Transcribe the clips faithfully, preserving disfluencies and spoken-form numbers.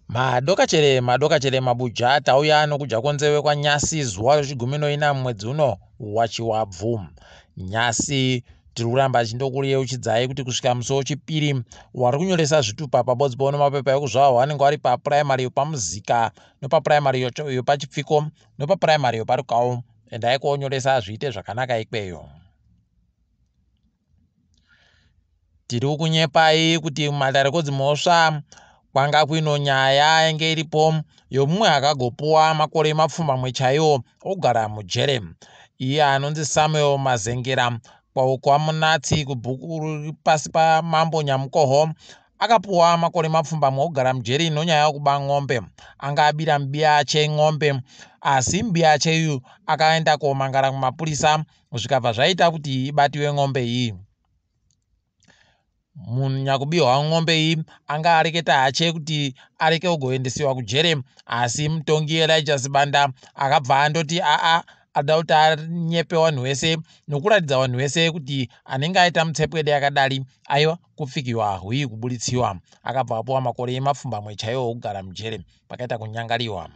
Madoka chere madoka chere mabuja tauya nokuja konzewe kwa nyasi zuwa rechigumi noina mwedzi uno wa Chiwabvu. Nyasi tiri kuramba chindokuyeuchidzai kuti kusvika musi wechipiri wari kunyoresa zvitupa pabodzi pono mapepa ekuzvawa wanenge wari papuraimari yopamuzika nopapuraimari yopachipfiko nopapuraimari yoparukau endai konyoresa zviite zvakanaka ikweyo. Tiri kunyepai kuti mumatarikodzi mosva kwanga kuino nyaya yange iripo yomumwe akagopuwa makore mapfumbamwe chaiwo ogara mujere. Iye anonzi Samuel Mazengera kwamunatsi kubhuku pasi pamambo Nyamukoho akapuwa makore mapfumbamwe ogara mujeri inonyaya yokuba ng'ombe. Anga abira mbiya cheng'ombe asi mbiya cheyu akaenda komangara kumapurisa zvikabva zvaita kuti ibatiwe ng'ombe iyi. Munyakubiwa ng'ombe iyi anga areketa hache kuti areke kugoendesiwa kujere, asi mutongi Elijah Sibanda akabva andoti aa ada kuti anyepe wanhu wese nokuratidza wanhu wese kuti anenge aita mutsepwede yakadari aiwa kupfikiwa hui kubuditsiwa. Akabva apuwa makore emapfumbamwe chaiwo okugara mujere pakaita kunyangariwa.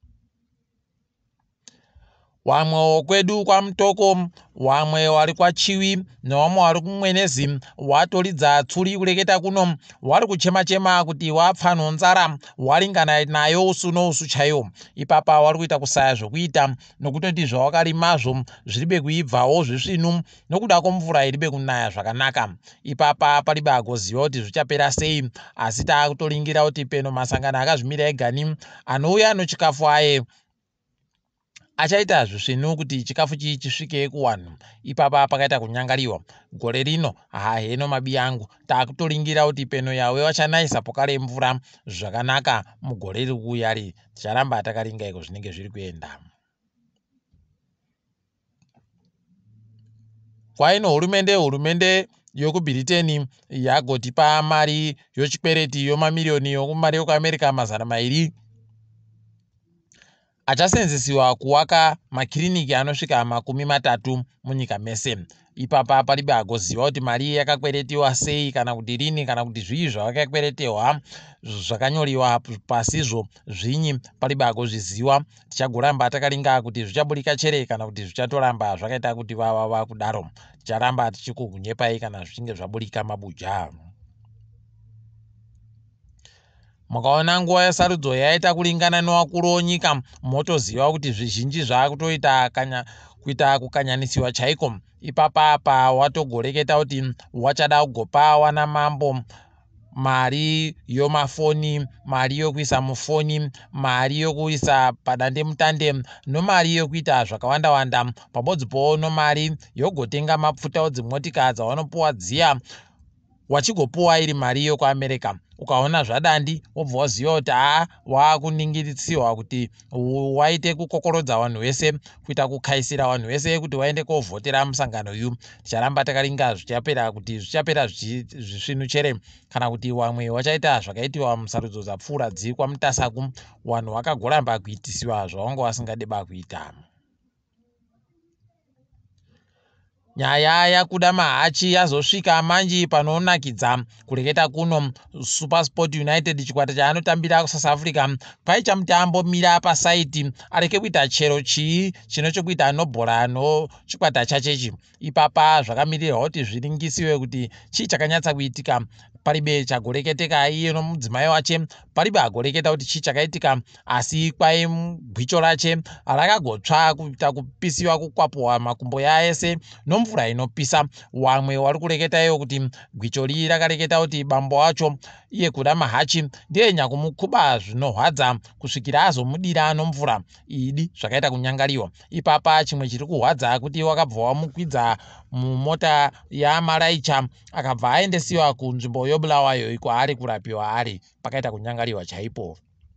Wamwe wokwedu kwa Mutoko, wamwe wari kwa Chiwi newamwe wari kumwenezi watoridza tsuri kureketa kuno wari kuchema-chema kuti wapfa nonzara waringana nayo usu nousu chaiwo. Ipapa wari kuita kusaya zvokuita nokutoti zvawakarimazvo zviribe kuibvawo zvisvinu nokuda kwomvura iribe kunaya zvakanaka. Ipapa paribe agoziva kuti zvichapera sei, asi taakutoringira kuti peno masangano akazvimira egani anouya nochikafu aye achaita zvisvinu kuti chikafu chii chisvike kuwanhu. Ipapa pakaita kunyangariwa. Gore rino haheno mabi yangu taakutoringira kuti peno yawe wachanayisa pokare mvura zvakanaka mugore riri kuuyari. Ticharamba takaringa iko zvinenge zviri kuenda. Kwaino hurumende hurumende yokubhuriteni yagotipa mari yochikwereti yomamiliyoni yokumari yokuAmerica mazana mairi achasenzesiwa kuwaka makiriniki anosvika makumi matatu munyika mese. Ipapa paribe agoziva kuti mari yakakweretiwa sei kana kuti rini kana kuti zvii zvavakakweretewa zvakanyoriwa pasizvo zvinyi paribe agozviziva. Tichagoramba takaringa kuti zvichaburika chere kana kuti zvichatoramba zvakaita kuti vavava kudaro. Ticharamba tichikugunyepai kana zvichinge zvaburika mabuja. Mukaona nguva yesarudzo yaita kuringana newakuru wonyika motoziva kuti zvizhinji zvaakutoita kanya kuita kukanyanisiwa chaiko. Ipapa apa watogoreketa kuti wachada kugopa wana mambo mari yomafoni, mari yokuisa mufoni, mari yokuisa padande mutande nomari yokuita zvakawanda wanda pabodzi pono mari yogotenga mapfuta odzimotika dzawanopuwa dziya wachigopuwa iri mari yokuAmerica. Ukaona zvadandi wobva waziva kuti haa waakuningirisiwa kuti waite kukokorodza vanhu vese kuita kukaisira vanhu vese kuti waende kovhotera musangano uyu. Ticharamba takaringa zvichapera kuti zvichapera zvisvinu chere kana kuti wamwe wachaita zvakaitiwa musarudzo dzapfuura dziri kwaMutasaku wanhu wakagoramba kuitisiwa zvawanga wasingadeba kuita. Nyaya yakuda mahachi yazosvika manje panonakidza kureketa kuno. SuperSport United chikwata chaanotambira kuSouth Africa paicha mutambo mira pasaiti areke kuita chero chii chino chokuita nobhora no chikwata chachechi. Ipapa zvakamirirwa kuti zviringisiwe kuti chii chakanyatsa kuitika. Paribe chagoreketeka iye nomudzimai wache paribe agoreketa kuti chii chakaitika, asi kwai gwicho rache rakagotsva kuita kupisiwa kukwapuwa makumbo yaese nomvura inopisa. Wamwe wari kureketa iyo kuti gwicho rii rakareketa kuti bambo wacho iye Kuda Mahachi ndiye nyakumukuba zvinorwadza kusvikira azomudira nomvura idi zvakaita kunyangariwa. Ipapa chimwe chiri kurwadza kuti wakabva wamukwidza mumota yamaraicha akabva aendesiwa kunzvimbo yobulawayo iko ari kurapiwa ari pakaita kunyangariwa chaipo.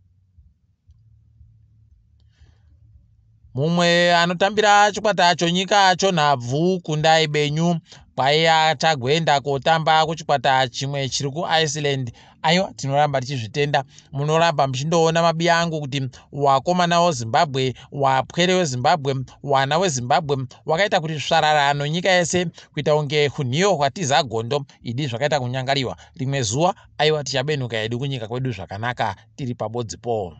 Mumwe anotambira chikwata chonyika choNhabvu Kundai Benyu kwaiya chagoenda kotamba kuchikwata chimwe chiri kuIceland aiwa tinoramba tichizvitenda. Munoramba muchindoona mabiya angu kuti wakomana weZimbabwe, wapwere weZimbabwe, wana weZimbabwe wakaita kuti svararano nyika yese kuita unge kunhiyo kwatiza gondo idi zvakaita kunyangariwa. Rimwe zuva aiwa tichabenuka hedu kunyika kwedu zvakanaka tiri pabodzipo.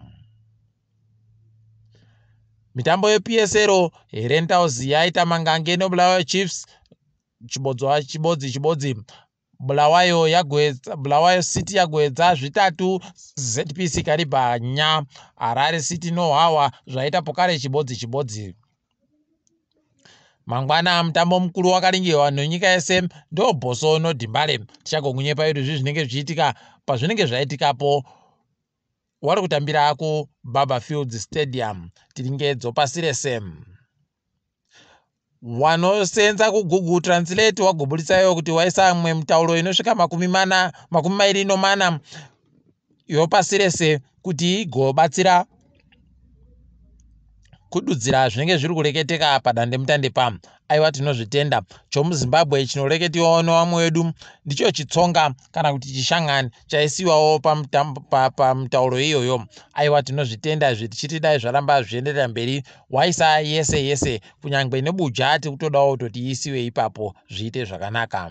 Mitambo yeP S L Herentals yaita mangange noBulawayo Chiefs chibodzwa chibodzi chibodzi. Bulawayo yagwedza Bulawayo City yagwedza zvitatu Z P C Kariba Nhau. Harare City noHwawa zvaita pokare chibodzi chibodzi. Mangwana mutambo mukuru wakaringirwa nenyika yese ndo Boso noDimbale. Tichagokunyepa kuti izvi zvinenge zvichiitika pazvinenge zvaitikapo wari kutambira ku Barberfield Stadium tiringe dzopasirese. Wanosenza ku Google Translate wagobuditsayo kuti waisa mwe mutauro inosvika makumi mana makumi mairi nomana yopasirese kuti igobatsira kududzira zvinenge zviri kureketeka padande mutande pam. Aiwa tinozvitenda. ChomuZimbabwe chinoreketiwawo nevamwe wedu ndicho chitsonga kana kuti chishangani chaisiwawo pamutauro iyoyo. Aiwa tinozvitenda izvi tichitidai zvaramba zvienderera mberi. Waisa yese yese kunyangwe nebuja tiri kutodawo kutoti isiwe ipapo zviite zvakanaka.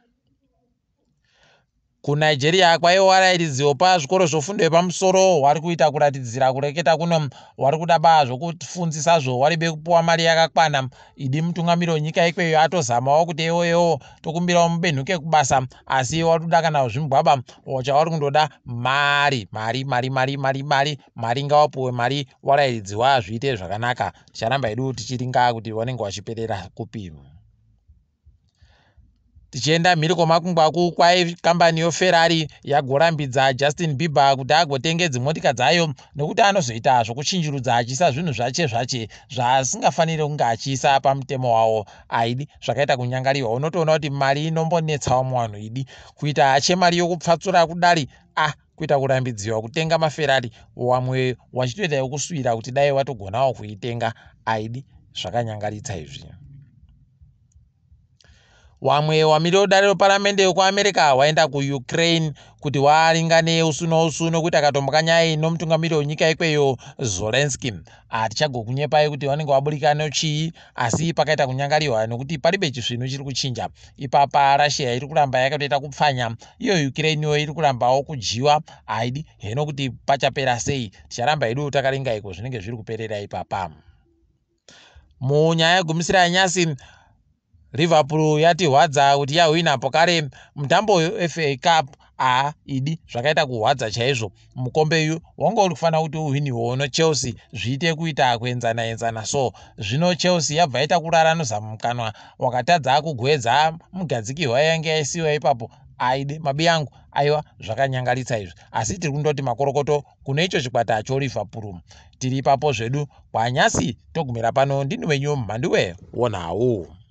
KuNigeria kwaiwaraidziwa pazvikoro zvofundo yepamusoro wari kuita kuratidzira kureketa kuno wari kuda ba zvokufundzisazvo waribe kupuwa mari yakakwana. Idi mutungamiri wenyika ikweyo atozamawo kuti ewoyewo tokumbirawo mubenhuke kubasa asi wari kuda kana zvimbwaba chavari kundoda mari mari mari mari mari mari mari ngawapuwe mari waraidziwa zviite zvakanaka. Ticharamba hedu tichiringa kuti wanenge wachiperera kupi. Tichienda mhiri kwemakungwaku kwai kambani yoFerrari yagorambidza Justin Bieber kuti agotenge dzimotika dzayo nekuti anozoita zvokuchinjurudza achiisa zvinhu zvache zvache zvaasingafaniri kunge achiisa pamutemo wawo. Aidi zvakaita kunyangariwa. Unotoona kuti mari inombonetsawo muvanhu idi kuita ache mari yokupfatsura kudari ah kuita kurambidziwa kutenga maFerrari wamwe wachitoita yokuswira kuti dai watogonawo kuitenga. Aidi zvakanyangaritsa izvi. Wamwe wamiri udare paramende yekuAmerica waenda kuUkraine kuti waringane usu nousu nokuti akatomboka nyaya nomutungamiri wenyika ikweyo Zelensky. Hatichagokunyepai kuti wanenge waburika nochii asi pakaita kunyangariwa nekuti paribe chisvinu chiri kuchinja. Ipapa Russia iri kuramba yakatoita kupfanya, iyo Ukraine iri kurambawo kujiwa. Haidi heno kuti pachapera sei. Ticharamba hedu takaringa iko zvinenge zviri kuperera ipapa. Munyaya yegumisira yanyasi Liverpool yati hwadza kuti yahwina pokare mutambo weF A Cup. Ah idi zvakaita kuhwadza chaizvo. Mukombe uyu wanga uri kufanira kuti uhwiniwo noChelsea zviite kuita kuenzana enzana so zvino Chelsea yabva ita kurara nozamukanwa wakatadza kugwedza mugadzikirwa yange yaisiwa ipapo. Aidi mabi yangu aiwa zvakanyangaritsa izvi asi tiri kundoti makorokoto kune icho chikwata cho Liverpool. Tiri ipapo zvedu kwanyasi togumira pano ndini wenyu Mhanduwe WeNhau.